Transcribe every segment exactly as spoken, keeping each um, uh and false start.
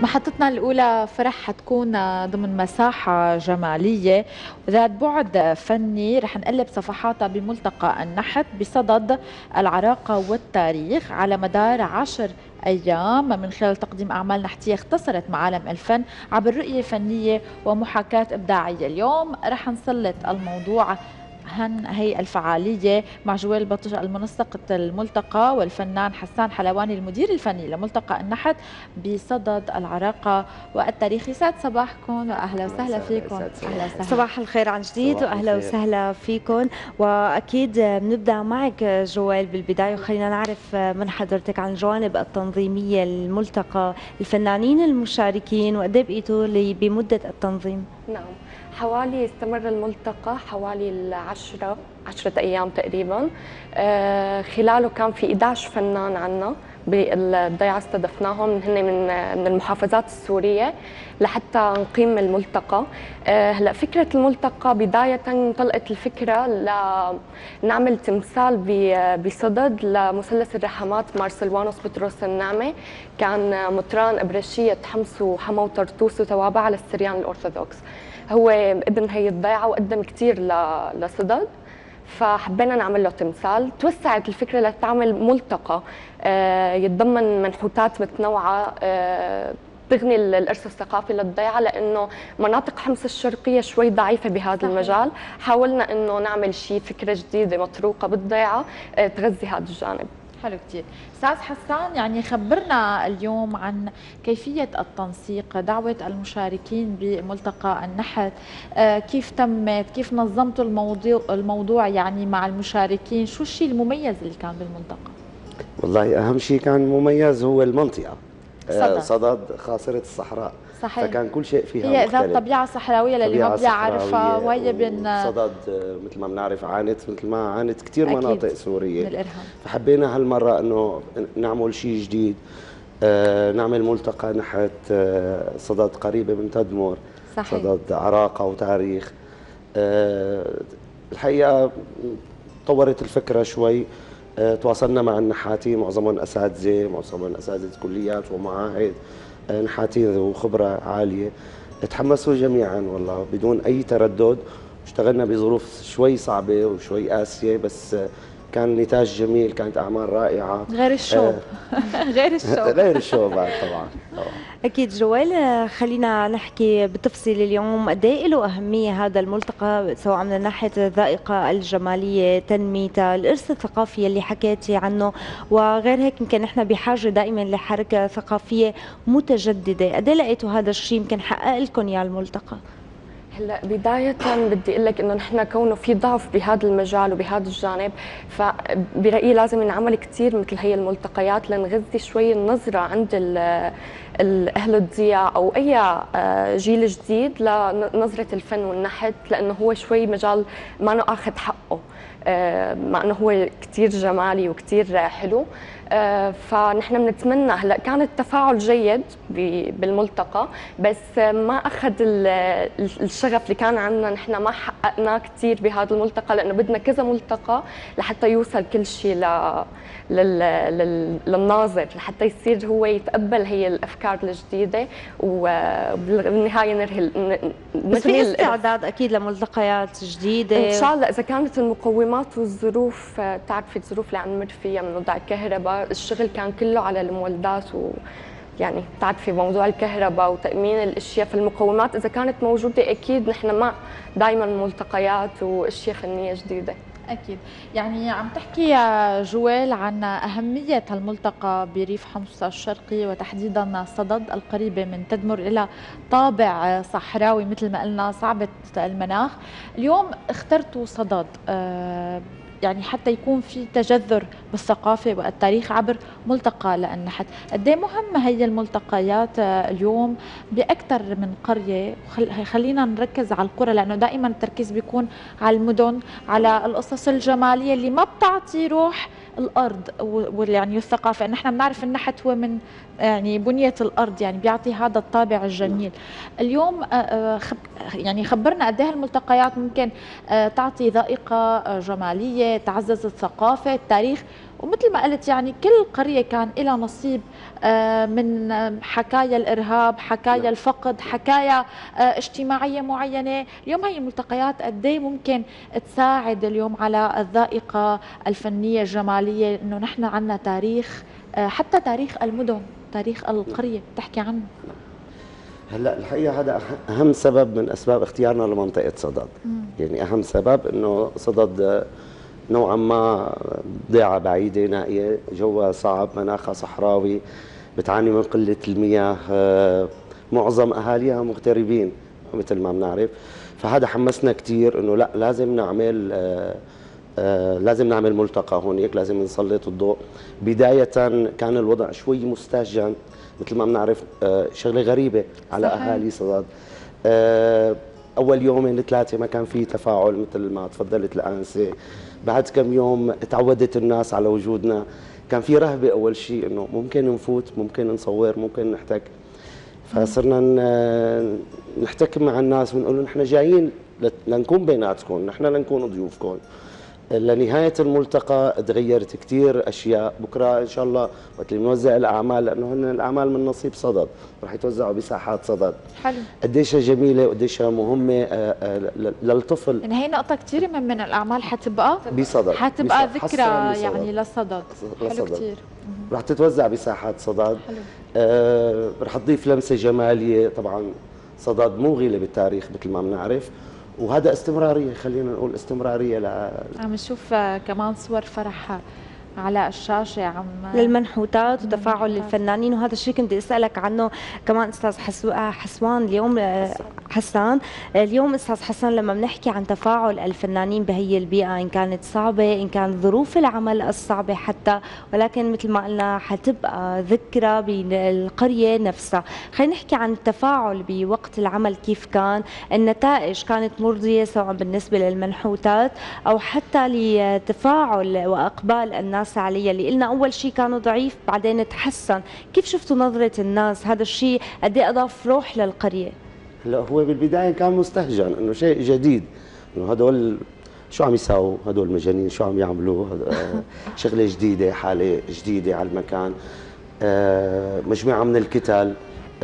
محطتنا الأولى فرح حتكون ضمن مساحة جمالية ذات بعد فني رح نقلب صفحاتها بملتقى النحت بصدد العراقة والتاريخ على مدار عشر أيام من خلال تقديم أعمال نحتية اختصرت معالم الفن عبر رؤية فنية ومحاكاة إبداعية. اليوم رح نسلط الموضوع هن هي الفعالية مع جويل بطش المنسق الملتقى والفنان حسان حلواني المدير الفني لملتقى النحت بصدد العراقة والتاريخ. يسعد صباحكم واهلا وسهلا فيكم. اهلا وسهلا. صباح الخير عن جديد واهلا وسهلا فيكم. واكيد بنبدا معك جويل بالبدايه وخلينا نعرف من حضرتك عن الجوانب التنظيميه للملتقى، الفنانين المشاركين وقد ايه بقيتوا بمده التنظيم؟ نعم، حوالي استمر الملتقى حوالي العشرة عشرة أيام تقريبا. آه خلاله كان في إحدى عشر فنان عنا بالضيعة استضفناهم، هن من من المحافظات السورية لحتى نقيم الملتقى. آه هلا فكرة الملتقى بداية انطلقت الفكرة لنعمل تمثال بصدد لمثلث الرحمات مارسلوانوس بطرس النعمة، كان مطران إبرشية حمص وحما وطرطوس وتوابع على السريان الأرثوذكس. هو ابن هي الضيعة وقدم كثير لصدد، فحبينا نعمل له تمثال. توسعت الفكرة لتعمل ملتقى يتضمن منحوتات متنوعة تغني الإرث الثقافي للضيعة، لأنه مناطق حمص الشرقية شوي ضعيفة بهذا صحيح. المجال حاولنا إنه نعمل شيء فكرة جديدة مطروقة بالضيعة تغذي هذا الجانب. حلو كثير. استاذ حسان، يعني خبرنا اليوم عن كيفيه التنسيق، دعوه المشاركين بملتقى النحت، آه كيف تمت، كيف نظمتوا الموضوع الموضوع يعني مع المشاركين، شو الشيء المميز اللي كان بالملتقى؟ والله اهم شيء كان مميز هو المنطقه صدد, صدد خاصره الصحراء. صحيح. فكان كل شيء فيها هي مختلف. ذات طبيعه صحراويه للي ما بيعرفها، وهي بين صدد مثل ما بنعرف عانت مثل ما عانت كثير مناطق سوريه من الارهاب. فحبينا هالمره انه نعمل شيء جديد، آه نعمل ملتقى نحت آه صدد قريبه من تدمر. صحيح. صدد عراقه وتاريخ. آه الحقيقه طورت الفكره شوي، آه تواصلنا مع النحاتين، معظمهم اساتذه، معظمهم اساتذه كليات ومعاهد، نحاتين ذو خبرة عالية. تحمسوا جميعا والله بدون أي تردد. اشتغلنا بظروف شوي صعبة وشوي قاسية، بس كان نتاج جميل، كانت أعمال رائعة. غير الشو غير الشو غير الشو بعد طبعا. طبعا أكيد. جويل، خلينا نحكي بالتفصيل اليوم قد ايه له أهمية هذا الملتقى، سواء من ناحية الذائقة الجمالية، تنميتها، الإرث الثقافي اللي حكيتي عنه، وغير هيك يمكن نحن بحاجة دائما لحركة ثقافية متجددة. قد ايه لقيتوا هذا الشيء يمكن حقق لكم يا الملتقى؟ هلا بداية بدي اقول لك انه نحن كونه في ضعف بهذا المجال وبهذا الجانب، فبرأيي لازم نعمل كثير مثل هي الملتقيات لنغذي شوي النظرة عند اهل الضياع او اي جيل جديد لنظرة الفن والنحت، لانه هو شوي مجال ما انه اخذ حقه، مع انه هو كثير جمالي وكثير حلو. فنحن بنتمنى، هلا كان التفاعل جيد بالملتقى، بس ما اخذ الشغف اللي كان عندنا، نحن ما حققناه كثير بهذا الملتقى، لانه بدنا كذا ملتقى لحتى يوصل كل شيء للناظر، لحتى يصير هو يتقبل هي الافكار الجديده، وبالنهايه نرهي. بس في استعداد اكيد لملتقيات جديده ان شاء الله، اذا كانت المقومات والظروف، بتعرفي الظروف اللي عم نمر فيها من وضع الكهرباء، الشغل كان كله على المولدات، و يعني بتعرفي موضوع الكهرباء وتامين الاشياء، في المقومات اذا كانت موجوده اكيد نحن مع دائما ملتقيات واشياء فنيه جديده. أكيد. يعني عم تحكي يا جويل عن أهمية الملتقى بريف حمص الشرقي، وتحديدا صدد القريبة من تدمر إلى طابع صحراوي مثل ما قلنا صعبة المناخ. اليوم اخترتوا صدد آه يعني حتى يكون في تجذر بالثقافة والتاريخ عبر ملتقى للنحت. قد ايه مهمة هي الملتقيات اليوم بأكثر من قرية؟ خلينا نركز على القرى، لأنه دائما التركيز بيكون على المدن، على القصص الجمالية اللي ما بتعطي روح الأرض ويعني الثقافة. نحن بنعرف النحت هو من يعني بنية الأرض، يعني بيعطي هذا الطابع الجميل. اليوم يعني خبرنا قد ايه الملتقيات ممكن تعطي ذائقة جمالية، تعزز الثقافة، التاريخ، ومثل ما قلت يعني كل قرية كان لها نصيب من حكايا الارهاب، حكايا الفقد، حكايا اجتماعيه معينه. اليوم هي الملتقيات قد ايه ممكن تساعد اليوم على الذائقه الفنيه الجماليه، انه نحن عندنا تاريخ، حتى تاريخ المدن، تاريخ القريه بتحكي عنه. هلا الحقيقه هذا اهم سبب من اسباب اختيارنا لمنطقه صدد. مم. يعني اهم سبب انه صدد نوعا ما ضيعه بعيده نائيه، جوها صعب، مناخها صحراوي، بتعاني من قله المياه، معظم اهاليها مغتربين مثل ما بنعرف. فهذا حمسنا كثير انه لا لازم نعمل آآ آآ لازم نعمل ملتقى هونيك، لازم نسلط الضوء. بدايه كان الوضع شوي مستهجن مثل ما بنعرف، شغله غريبه على صحيح. اهالي صدد. اول يومين ثلاثه ما كان في تفاعل مثل ما تفضلت الانسه. بعد كم يوم تعودت الناس على وجودنا. كان في رهبه اول شيء انه ممكن نفوت، ممكن نصور، ممكن نحتك. فصرنا نحتك مع الناس ونقول نحن جايين لنكون بيناتكم، نحن لنكون ضيوفكم. لنهاية الملتقى تغيرت كثير أشياء. بكرة إن شاء الله وقت اللي بنوزع الأعمال، لأنه هن الأعمال من نصيب صدد، رح يتوزعوا بساحات صدد. حلو. قديش جميلة وقديش مهمة للطفل. يعني هي نقطة كثير من من الأعمال حتبقى بصدد، حتبقى ذكرى يعني لصدد. حلو كثير. رح تتوزع بساحات صدد. حلو. آه رح تضيف لمسة جمالية. طبعا صدد موغلة بالتاريخ مثل ما بنعرف، وهذا استمراريه، خلينا نقول استمراريه. ل عم نشوف كمان صور فرح على الشاشه عم للمنحوتات وتفاعل الفنانين، وهذا الشيء كنت اسالك عنه كمان استاذ حسوان. اليوم حسان اليوم استاذ حسن لما بنحكي عن تفاعل الفنانين بهي البيئه، ان كانت صعبه، ان كانت ظروف العمل الصعبه حتى، ولكن مثل ما قلنا حتبقى ذكرى بالقريه نفسها. خلينا نحكي عن التفاعل بوقت العمل، كيف كان النتائج؟ كانت مرضيه سواء بالنسبه للمنحوتات او حتى لتفاعل واقبال الناس عليها، اللي قلنا اول شيء كانوا ضعيف بعدين تحسن. كيف شفتوا نظره الناس؟ هذا الشيء قد ايه اضاف روح للقريه؟ هلا هو بالبدايه كان مستهجن، انه شيء جديد، انه هدول شو عم يساووا، هدول مجانين شو عم يعملوا، شغله جديده، حاله جديده على المكان. مجموعه من الكتل،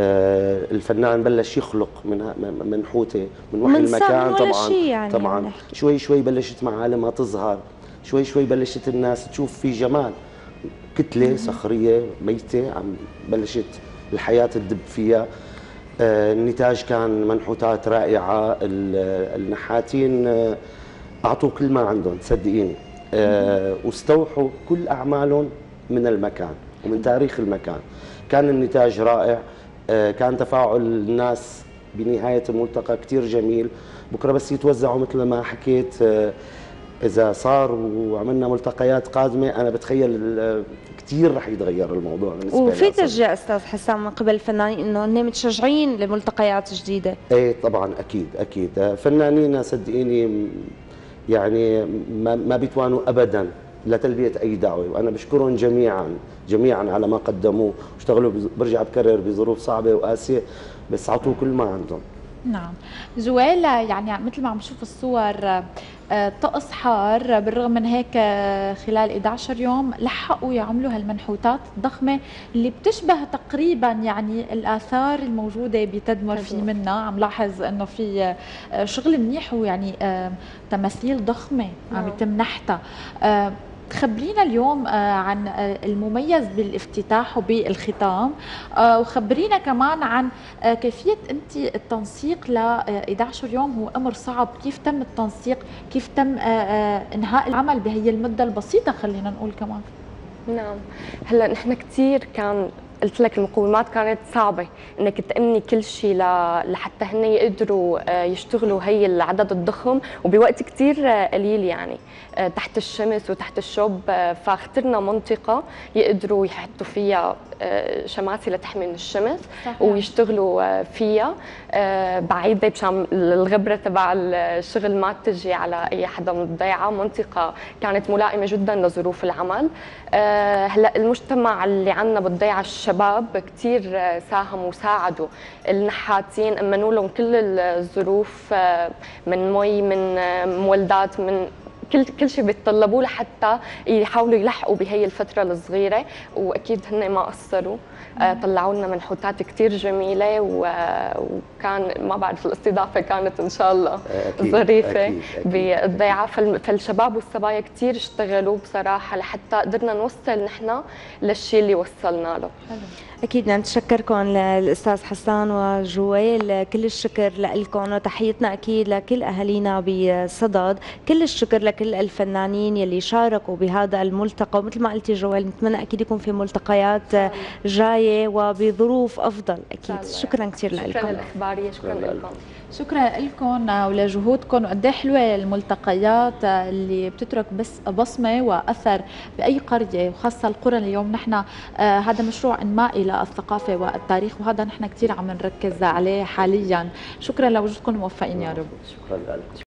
الفنان بلش يخلق من منحوته من وحي المكان. طبعا يعني طبعا يعني شوي شوي بلشت معالمها تظهر، شوي شوي بلشت الناس تشوف في جمال، كتله صخريه ميته عم بلشت الحياه تدب فيها. آه النتاج كان منحوتات رائعه. النحاتين آه اعطوا كل ما عندهم، صدقيني، آه واستوحوا كل اعمالهم من المكان ومن تاريخ المكان. كان النتاج رائع. آه كان تفاعل الناس بنهايه الملتقى كثير جميل. بكره بس يتوزعوا مثل ما حكيت، آه إذا صار وعملنا ملتقيات قادمة، أنا بتخيل كثير رح يتغير الموضوع بالنسبة لي. وفي تشجيع أستاذ حسام من قبل الفنانين إنه هن متشجعين لملتقيات جديدة؟ إيه طبعا، أكيد أكيد. فنانين صدقيني يعني ما ما بيتوانوا أبدا لتلبية أي دعوة، وأنا بشكرهم جميعا جميعا على ما قدموه واشتغلوا. برجع بكرر بظروف صعبة وقاسية، بس عطوا كل ما عندهم. نعم جوال، يعني مثل ما عم نشوف الصور طقس حار، بالرغم من هيك خلال إحدى عشر يوم لحقوا يعملوا هالمنحوتات الضخمة اللي بتشبه تقريبا يعني الآثار الموجودة بتدمر. في منا عم لاحظ انه في شغل منيح، ويعني تماثيل ضخمة عم يتم نحتها. خبرينا اليوم عن المميز بالافتتاح وبالختام، وخبرينا كمان عن كيفية انت التنسيق ل إحدى عشر يوم. هو امر صعب، كيف تم التنسيق؟ كيف تم انهاء العمل بهي المدة البسيطة خلينا نقول كمان؟ نعم هلا نحن كثير كان قلت لك المقومات كانت صعبه، انك تامني كل شيء لحتى هن يقدروا يشتغلوا هي العدد الضخم وبوقت كثير قليل، يعني تحت الشمس وتحت الشوب. فاخترنا منطقه يقدروا يحطوا فيها شماسي لتحمي من الشمس صحيح. ويشتغلوا فيها بعيده مشان الغبره تبع الشغل ما تجي على اي حدا من الضيعه. منطقه كانت ملائمه جدا لظروف العمل. هلا المجتمع اللي عندنا بالضيعه الشباب كثير ساهموا وساعدوا النحاتين، امنوا لهم كل الظروف من مي، من مولدات، من كل كل شيء بيتطلبوه لحتى يحاولوا يلحقوا بهي الفتره الصغيره، واكيد هن ما قصروا. طلعوا لنا منحوتات كثير جميله، وكان ما بعرف الاستضافه كانت ان شاء الله أكيد ظريفه بالضيعه. فالشباب والصبايا كثير اشتغلوا بصراحه لحتى قدرنا نوصل نحن للشيء اللي وصلنا له. اكيد نتشكركم الاستاذ حسان وجويل، كل الشكر لكم وتحيتنا اكيد لكل اهالينا بصدد، كل الشكر لكل الفنانين يلي شاركوا بهذا الملتقى، ومثل ما قلتي جويل نتمنى اكيد يكون في ملتقيات جايه وبظروف افضل اكيد. شكرا كثير لكم. شكرا للاخباريه، شكرا لكم. شكرا لكم ولجهودكم، وقد ايه حلوه الملتقيات اللي بتترك بس بصمه واثر باي قريه، وخاصه القرى. اليوم نحن آه هذا مشروع انمائي للثقافه والتاريخ، وهذا نحن كثير عم نركز عليه حاليا. شكرا لوجودكم، موفقين يا رب. شكرا لكم.